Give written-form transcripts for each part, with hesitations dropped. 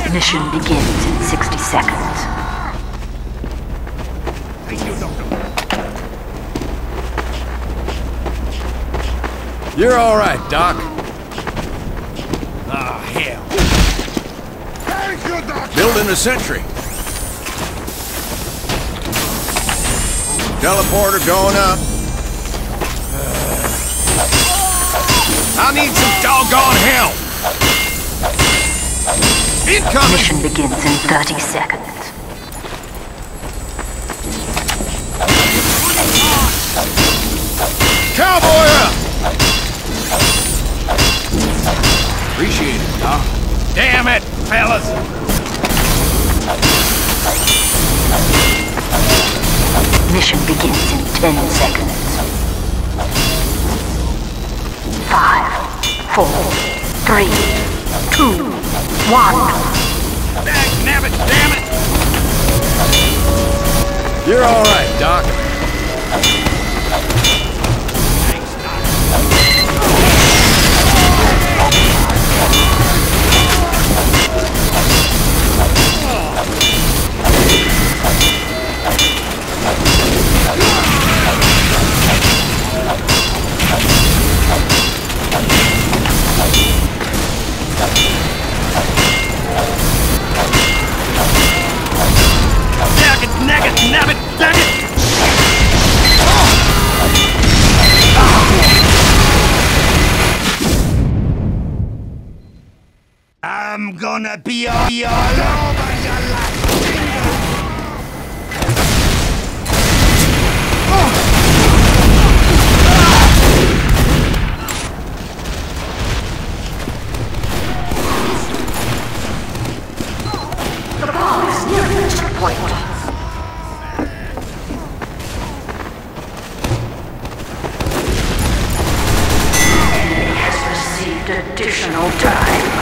Mission begins in 60 seconds. You're all right, Doc. Ah, hell. Building a sentry. Teleporter going up. I need some doggone help. Incoming! Mission begins in 30 seconds. Cowboy up! Appreciate it, Doc. Damn it, fellas! Mission begins in 10 seconds. 5, 4, 3, 2, 1. Nabbit, damn it! You're all right, Doc. Nabbit, damn it! I'm gonna be all over your life. The bomb is near the checkpoint. Additional time.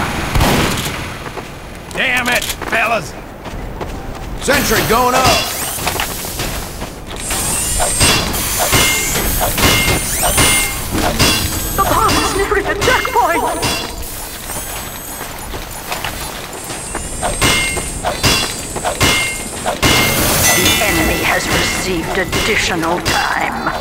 Damn it, fellas! Sentry going up. The bomb is near the checkpoint. The enemy has received additional time.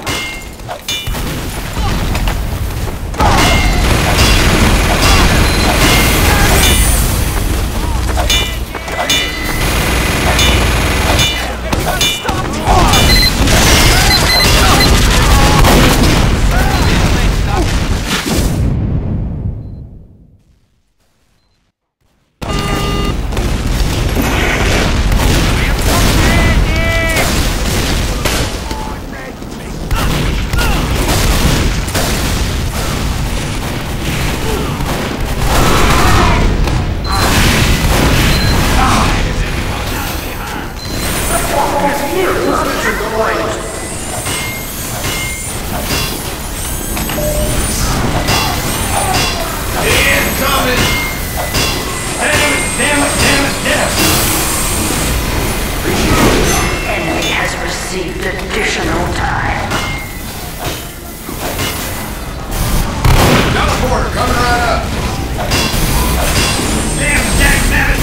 Additional time. Teleporter coming right up. Damn, Jack, nabbit!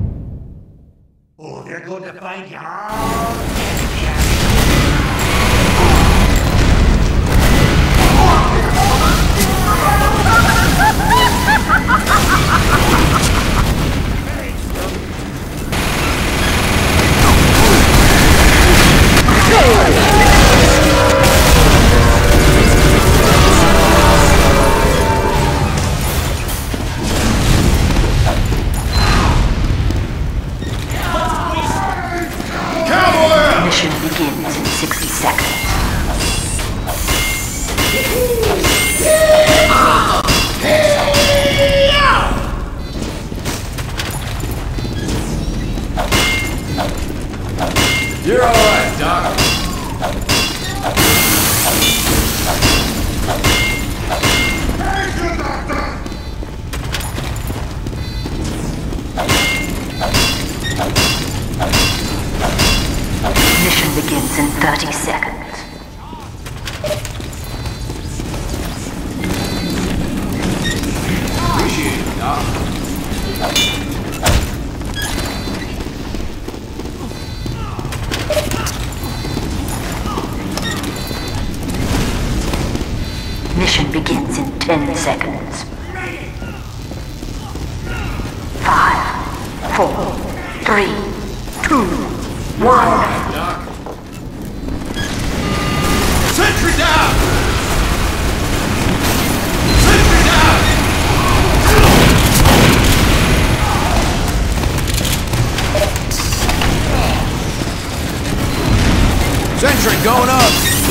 Oh, they're going to find you. Mission begins in 10 seconds. 5, 4, 3, 2, 1. Doc. Sentry down! Sentry down! Sentry going up!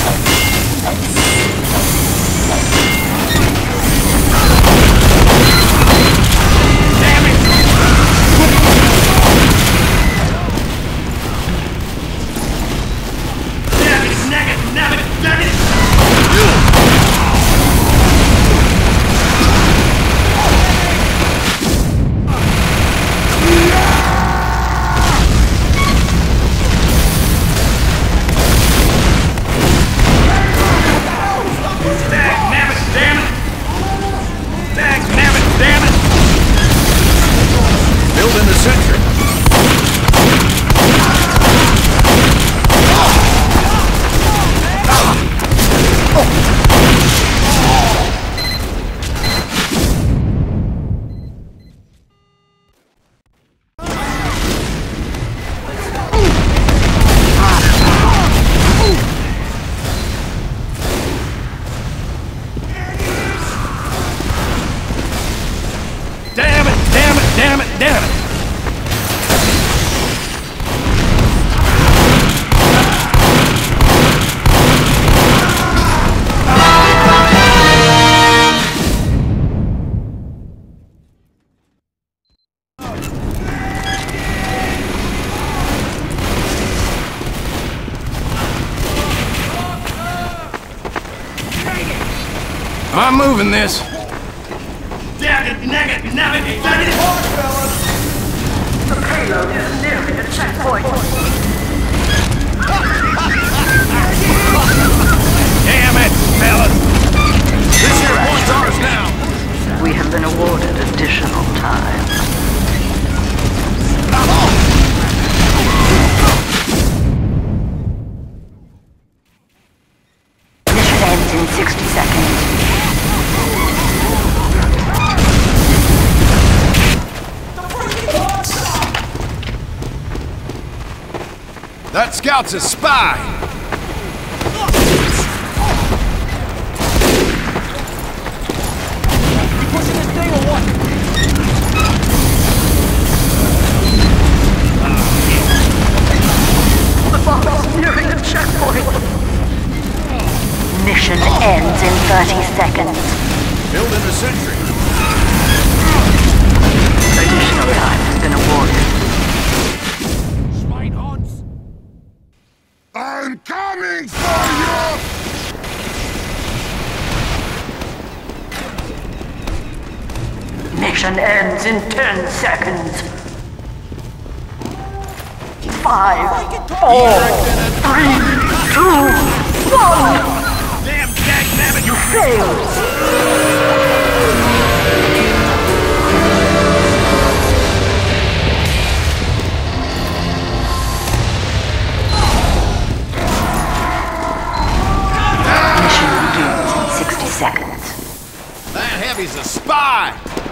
Building the sentry. Damn it! Damn it! Damn it! Damn it! I'm moving this. Damn it! Damn it! Damn it! Damn it! The payload is nearing a checkpoint. Damn it, fellas! This here point's ours now. We have been awarded additional time. Mission ends in 60 seconds. That scout's a spy. You pushing this thing or what? The bomb is nearing a checkpoint. Mission ends in 30 seconds. Building the sentry. Additional time has been awarded. I'm coming for you! Mission ends in 10 seconds. 5, 4, 3, 2, 1. Damn dagnabbit! You failed. Mission begins in 60 seconds. That heavy's a spy.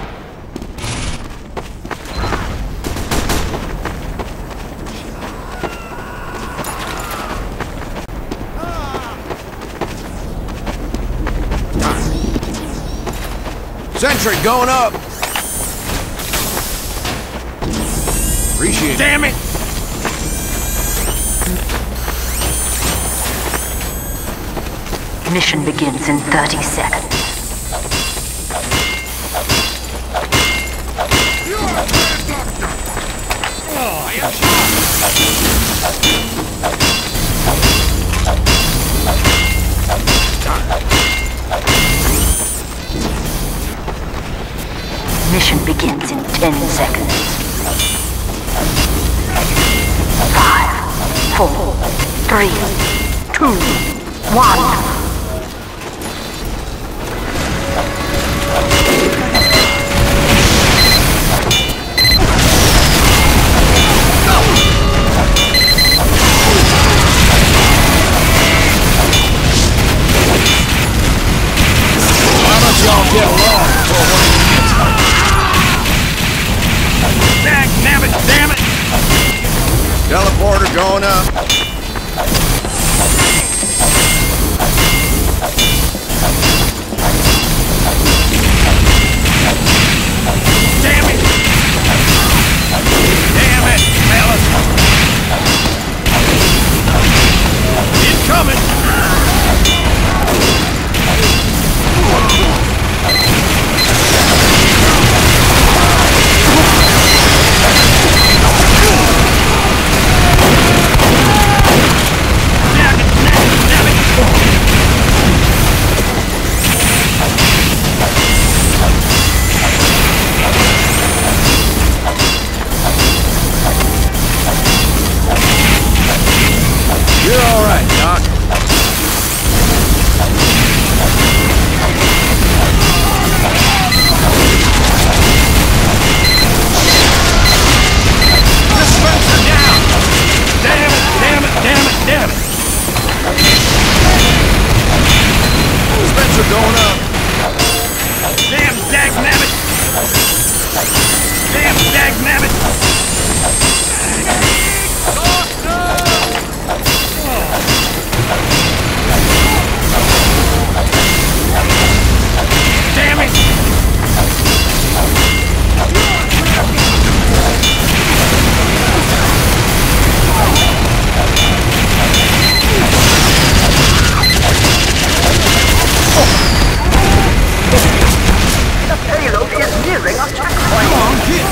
Sentry going up. Appreciate it. Damn it! Mission begins in 30 seconds. Mission begins in 10 seconds. 5, 4, 3, 2, 1. going up. Damn it! Damn it, fellas! Incoming! You're all right, Doc. Dispenser down! Damn it, damn it, damn it, damn it! Dispenser going up. Damn dagnabbit! Damn dagnabbit! Damn it! The payload is nearing a checkpoint. Come on, kid!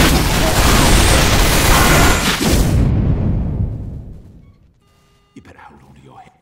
You better hold on to your head.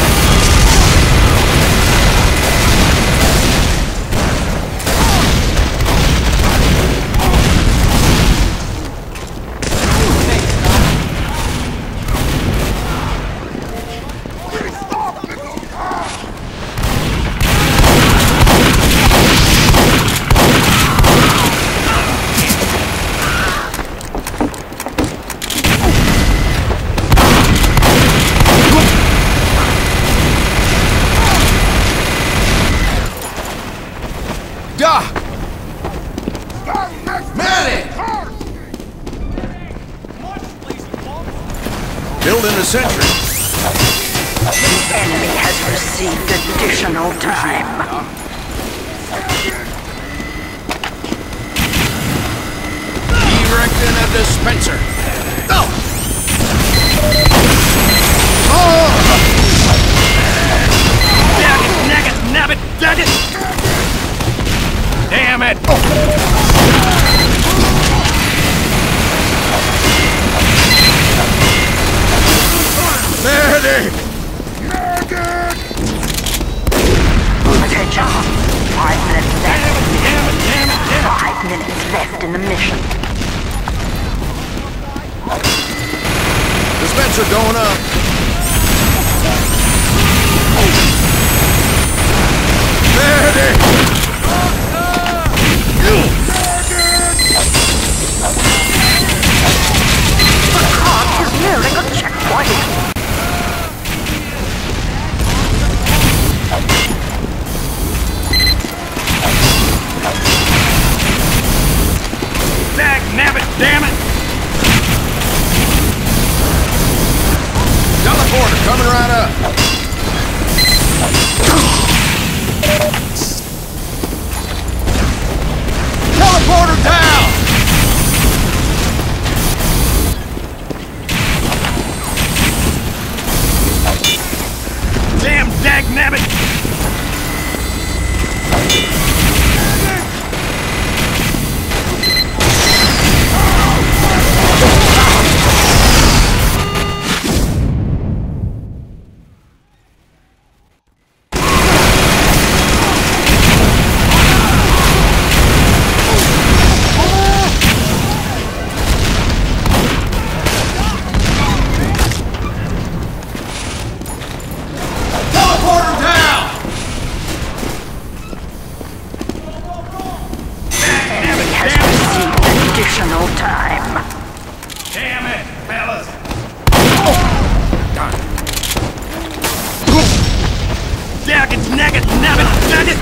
Doc! Medic! Building a sentry. The enemy has received additional time. Erecting a dispenser. Go! Dag it, nabbit, dag it! Damn it! Medic! Attention. 5 minutes left. Damn it, damn it, damn it! 5 minutes left in the mission. Dispenser going up. Medic! The car is nearing a checkpoint. Dag nabbit, damn it! Teleporter coming right up. Teleporter down! Damn dag nabbit! Additional time. Damn it, fellas! Dag it, nagget, nabbit, nugget!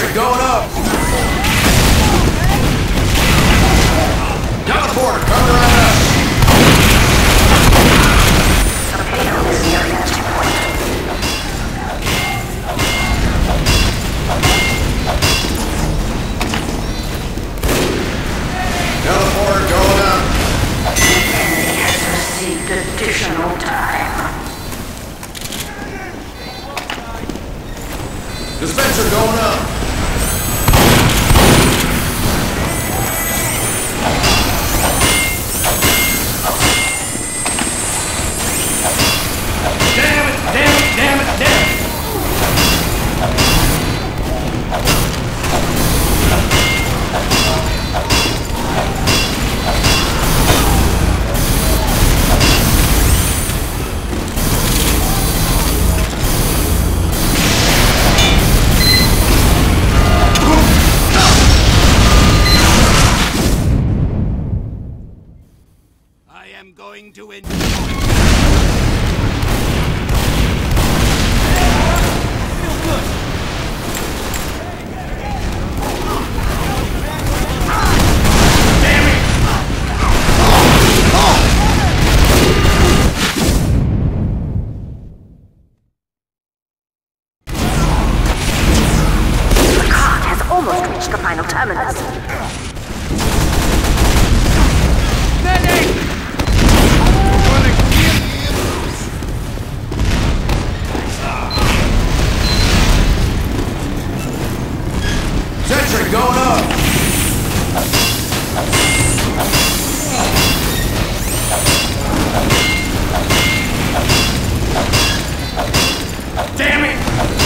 Sentry going up. Teleporter coming right up. Torpedo is nearing entry point. Teleporter going up. Enemy has received additional time. Dispenser going up. Damn it, damn it, damn it, damn it. I am going to The cart has almost reached the final terminus. Sentry going up. damn it!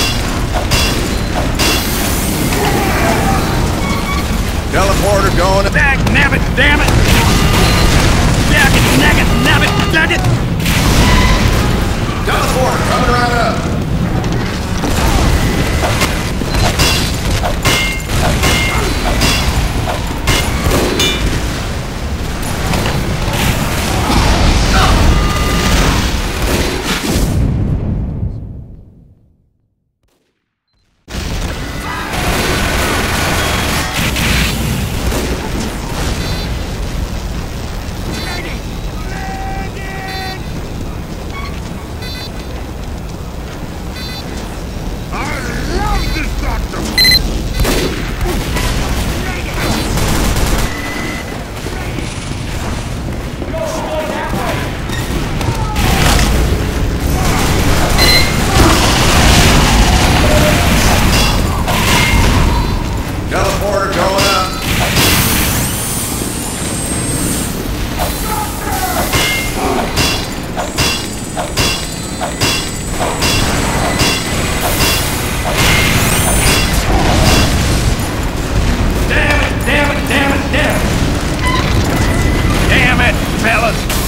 Teleporter going up. Dag nabbit, damn it! Dag it, naggit, nabbit, dag it! Teleporter coming right up. Teleporter going up. Damn it, damn it, damn it, damn it! Damn it, fellas!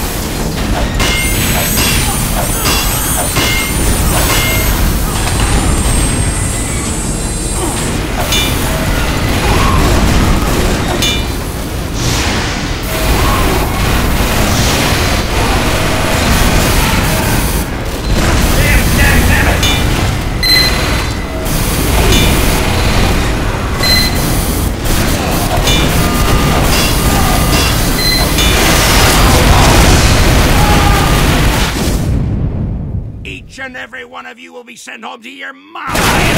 Each and every one of you will be sent home to your mom.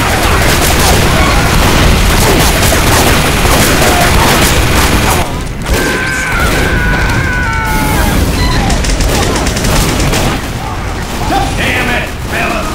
Damn it, fellas!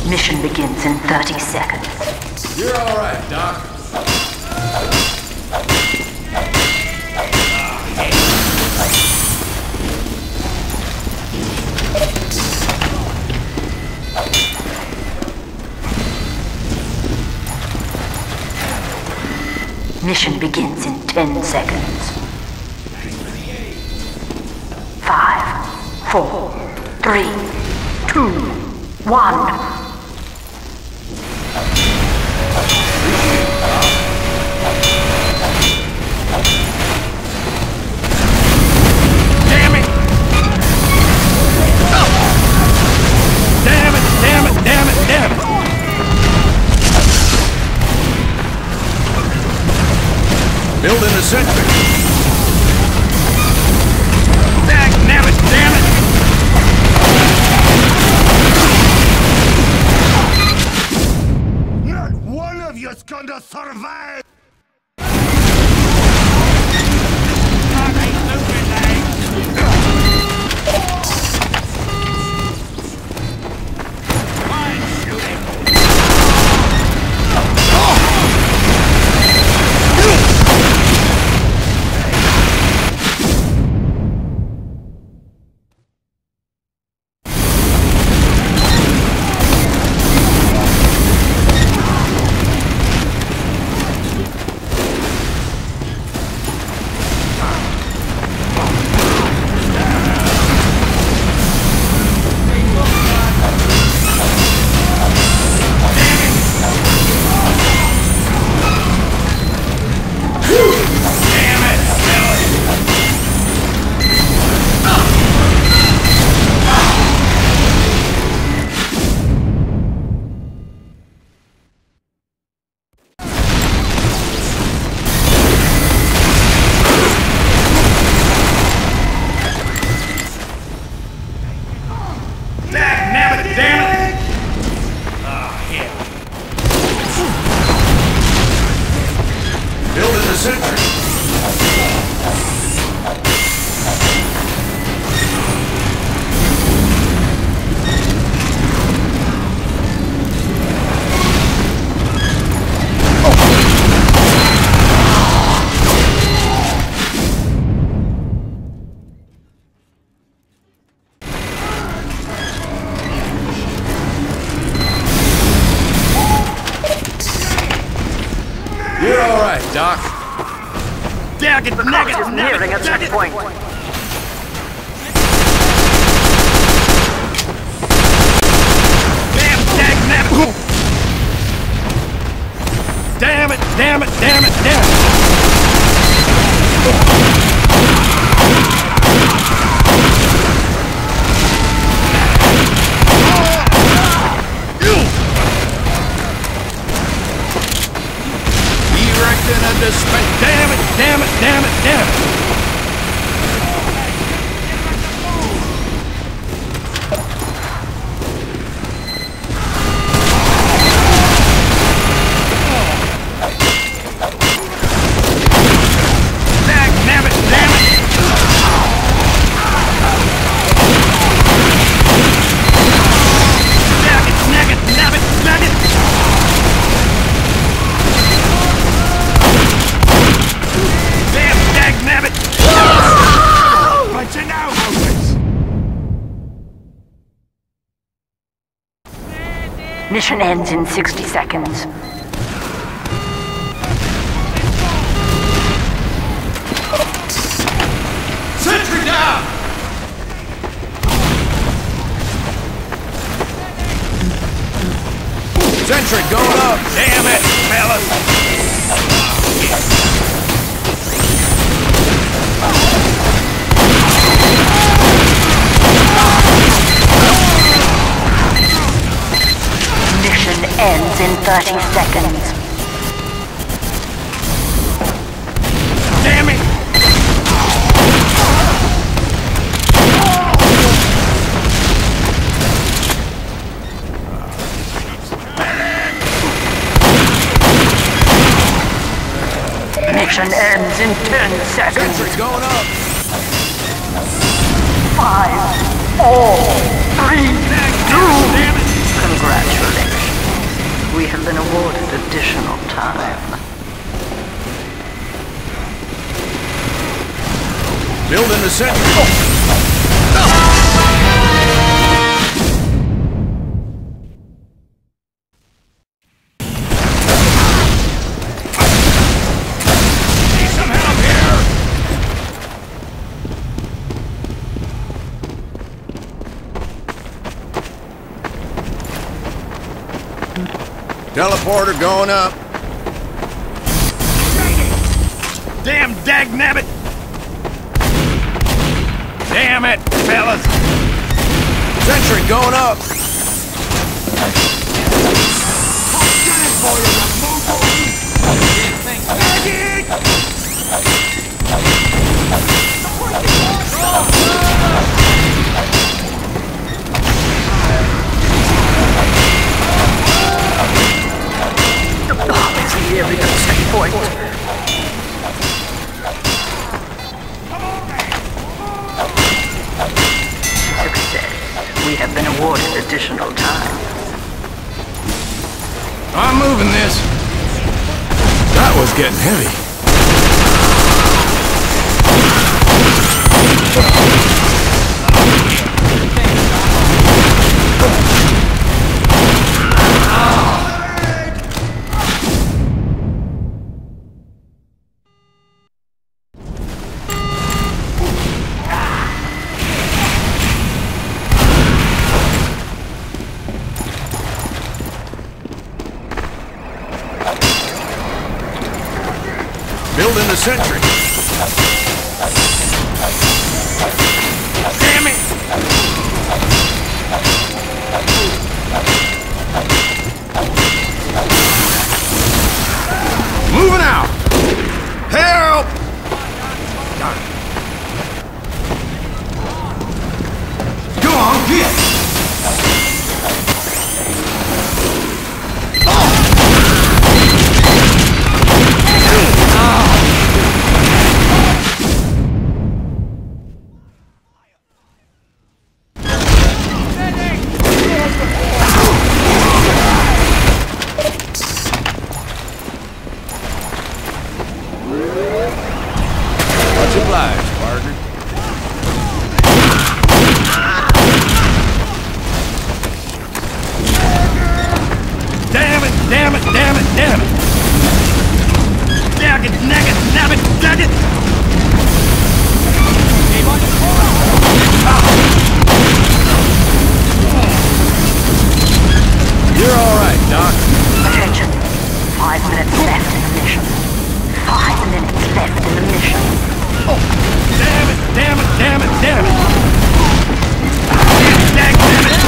Mission begins in 30 seconds. You're all right, Doc. Mission begins in 10 seconds. 5, 4, 3, 2, 1. Building a sentry. Damn it! Not one of you's gonna survive! Building a sentry. You're all right, Doc. Nearing a checkpoint. Damn it! Erecting a dispenser. Damn it! Mission ends in 60 seconds. Sentry down! Sentry going up! Damn it, fellas! Mission ends in 30 seconds. Damn it! Mission ends in 10 seconds. Sentry going up! 5, 4, 3, 2, Congratulations. We have been awarded additional time. Building the sentry. Need some help here! Teleporter going up. Damn dagnabbit! Damn it, fellas! Sentry going up. It's the area checkpoint. Success. We have been awarded additional time. I'm moving this. That was getting heavy. Building the sentry. Damn it! Moving out. Help! Go on, get! Much obliged, partner. Damn it, damn it, damn it, damn it! Dag it, nag it, nab it, dag it! You're all right, Doc. Attention. 5 minutes left in the mission. 5 minutes left in the mission. Damn it, damn it, damn it, damn it! Dag, damn it!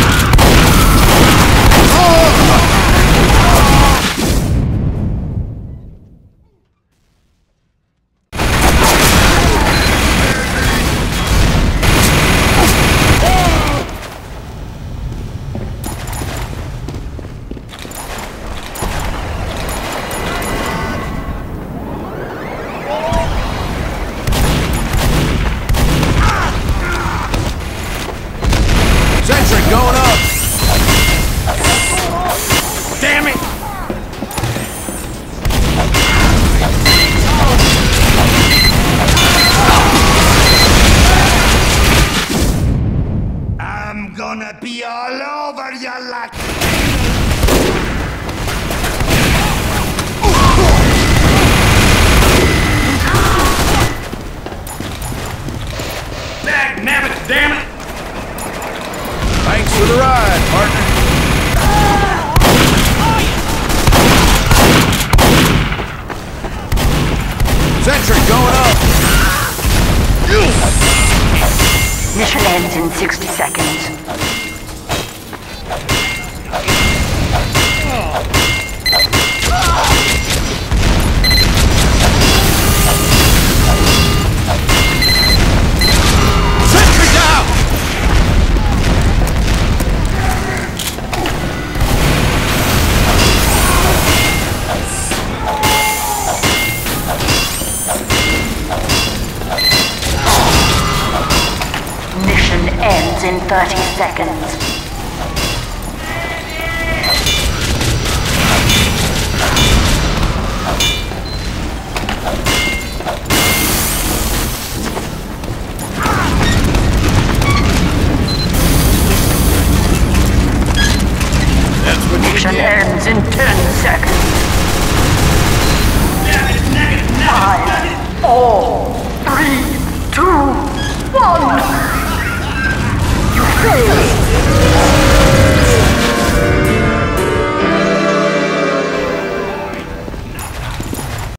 Sentry going up. Damn it! I'm gonna be all over you like... Dag, nab it, damn it! Thanks for the ride, partner. Sentry going up. Mission ends in 60 seconds. Sentry down. Mission ends in 30 seconds. mission ends in 10 seconds. Damn it, negative, negative, 5, 4, 3, 2, 1. You failed.